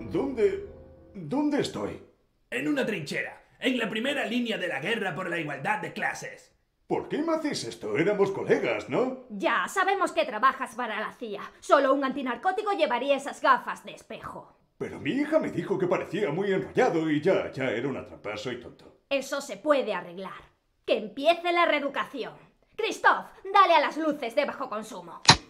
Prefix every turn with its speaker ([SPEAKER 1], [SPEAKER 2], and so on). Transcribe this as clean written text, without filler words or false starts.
[SPEAKER 1] ¿Dónde estoy?
[SPEAKER 2] En una trinchera, en la primera línea de la guerra por la igualdad de clases.
[SPEAKER 1] ¿Por qué me hacéis esto? Éramos colegas, ¿no?
[SPEAKER 3] Ya, sabemos que trabajas para la CIA. Solo un antinarcótico llevaría esas gafas de espejo.
[SPEAKER 1] Pero mi hija me dijo que parecía muy enrollado y ya era una trampa, soy tonto.
[SPEAKER 3] Eso se puede arreglar. Que empiece la reeducación. Christoph, dale a las luces de bajo consumo.